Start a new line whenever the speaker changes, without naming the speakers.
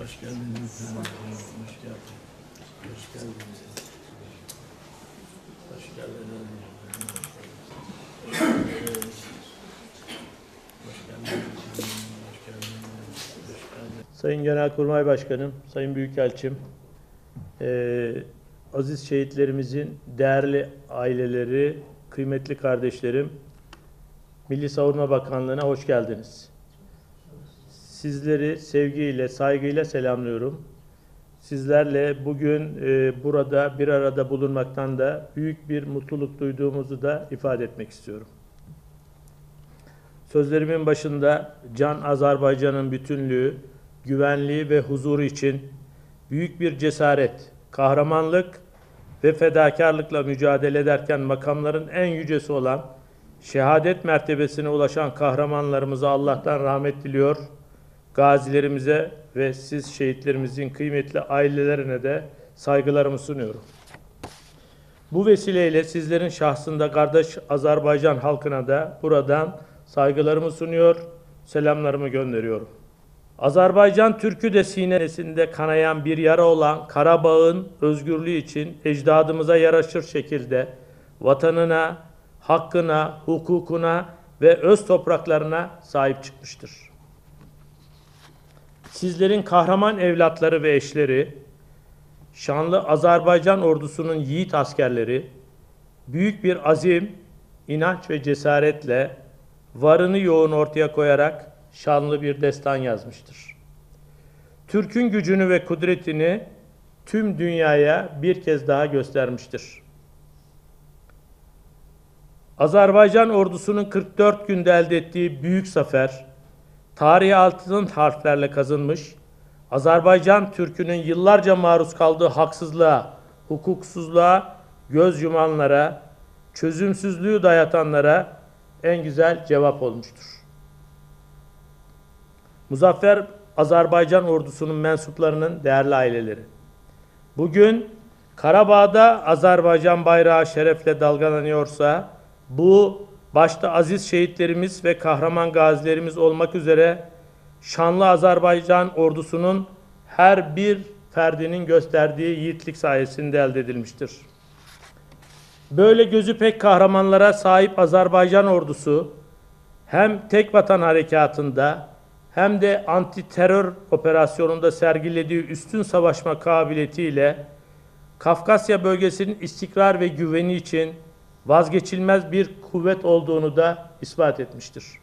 Hoş geldiniz. Hoş geldiniz. Hoş geldiniz. Hoş geldiniz. Hoş geldiniz. Hoş geldiniz.
Sayın Genelkurmay Başkanım, Sayın Büyükelçim, aziz şehitlerimizin değerli aileleri, kıymetli kardeşlerim, Milli Savunma Bakanlığı'na hoş geldiniz. Sizleri sevgiyle, saygıyla selamlıyorum. Sizlerle bugün burada bir arada bulunmaktan da büyük bir mutluluk duyduğumuzu da ifade etmek istiyorum. Sözlerimin başında Can Azerbaycan'ın bütünlüğü, güvenliği ve huzuru için büyük bir cesaret, kahramanlık ve fedakarlıkla mücadele ederken makamların en yücesi olan şehadet mertebesine ulaşan kahramanlarımıza Allah'tan rahmet diliyor. Gazilerimize ve siz şehitlerimizin kıymetli ailelerine de saygılarımı sunuyorum. Bu vesileyle sizlerin şahsında kardeş Azerbaycan halkına da buradan saygılarımı sunuyor, selamlarımı gönderiyorum. Azerbaycan Türk'ü de sinesinde kanayan bir yara olan Karabağ'ın özgürlüğü için ecdadımıza yaraşır şekilde vatanına, hakkına, hukukuna ve öz topraklarına sahip çıkmıştır. Sizlerin kahraman evlatları ve eşleri, şanlı Azerbaycan ordusunun yiğit askerleri, büyük bir azim, inanç ve cesaretle varını yoğun ortaya koyarak şanlı bir destan yazmıştır. Türk'ün gücünü ve kudretini tüm dünyaya bir kez daha göstermiştir. Azerbaycan ordusunun 44 günde elde ettiği büyük zafer, tarihe altın harflerle kazınmış, Azerbaycan Türk'ünün yıllarca maruz kaldığı haksızlığa, hukuksuzluğa, göz yumanlara, çözümsüzlüğü dayatanlara en güzel cevap olmuştur. Muzaffer Azerbaycan ordusunun mensuplarının değerli aileleri. Bugün Karabağ'da Azerbaycan bayrağı şerefle dalgalanıyorsa, bu başta aziz şehitlerimiz ve kahraman gazilerimiz olmak üzere şanlı Azerbaycan ordusunun her bir ferdinin gösterdiği yiğitlik sayesinde elde edilmiştir. Böyle gözü pek kahramanlara sahip Azerbaycan ordusu hem tek vatan harekatında hem de anti terör operasyonunda sergilediği üstün savaşma kabiliyetiyle Kafkasya bölgesinin istikrar ve güveni için vazgeçilmez bir kuvvet olduğunu da ispat etmiştir.